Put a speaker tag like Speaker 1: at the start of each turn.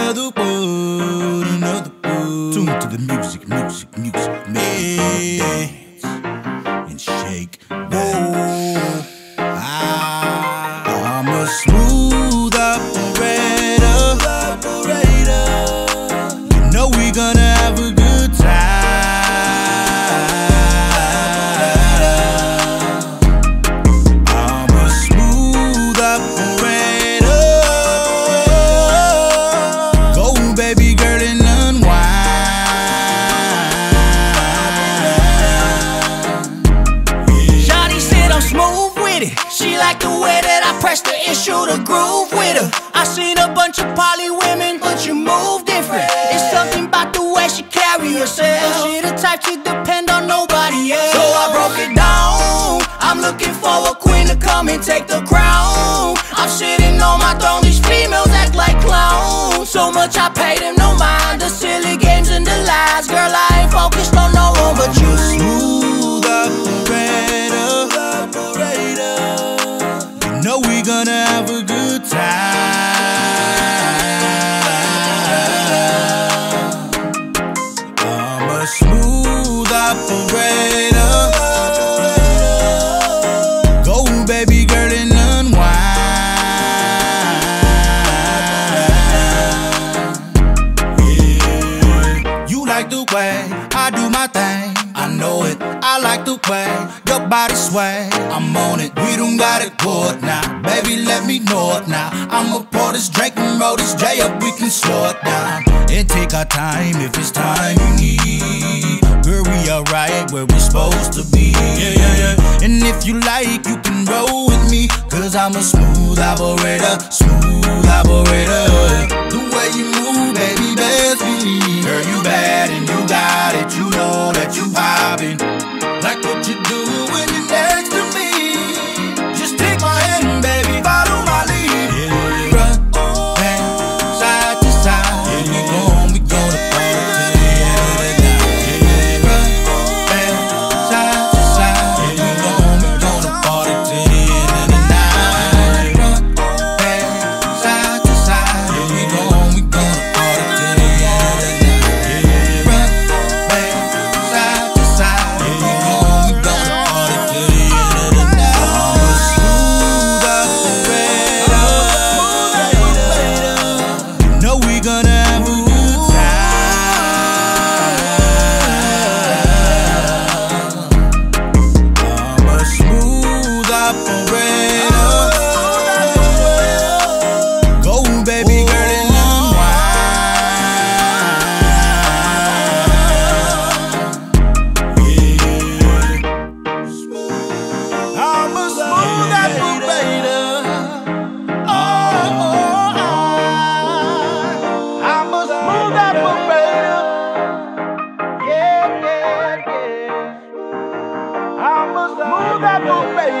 Speaker 1: another word, another word. Tune to the music, music, music. Make dance and shake that. I'm a smooth operator. You know we gonna have a good time. I'm a smooth operator. Go, baby girl, and unwind.
Speaker 2: Shawty said I'm smooth with it. She like the way that I press the issue, the groove with her. I seen a bunch of poly women, but you move different. It's something about the way she carry herself. She the type to depend on nobody else. So I broke it down. I'm looking for a queen to come and take the crown. I'm sitting on my throne, these females act like clowns. So much I pay them no mind, the silly games and the lies. Girl, I ain't focused on no one but you.
Speaker 1: Smooth operator. You know we gonna have a good time. I'm a smooth operator. Go, baby girl, and unwind. Yeah. You like the way I do my thing, I know it. I like the way your body sway. I'm on it, we don't got it good now. Baby, let me know it now. I'ma pour this drink and roll this J up, we can slow it down and take our time if it's time you need. Girl, we are right where we're supposed to be. Yeah, yeah, yeah. And if you like, you can roll with me, cause I'm a smooth operator, smooth operator. The way you move, baby, best believe. Girl, you bad and you got it, you know that you vibing. Like what you do when you're next to me. Just take my hand, baby, follow my lead. Yeah. Front, back, side to side. Yeah. We gonna party till the end of the night. Yeah. Front, back, side to side. Yeah. We gonna party till the end of the night. Front, back, side to side. Yeah. We gonna party till the end of the night. Yeah. Front, back, side to side. Yeah. We gonna party till the end of the night. I'm a smooth operator. You know we gonna have a good time. I'm a smooth operator. Go, baby girl, and unwind. Yeah. I'm a smooth operator. I'm a smooth operator. Yeah, yeah, yeah. I'm a smooth operator.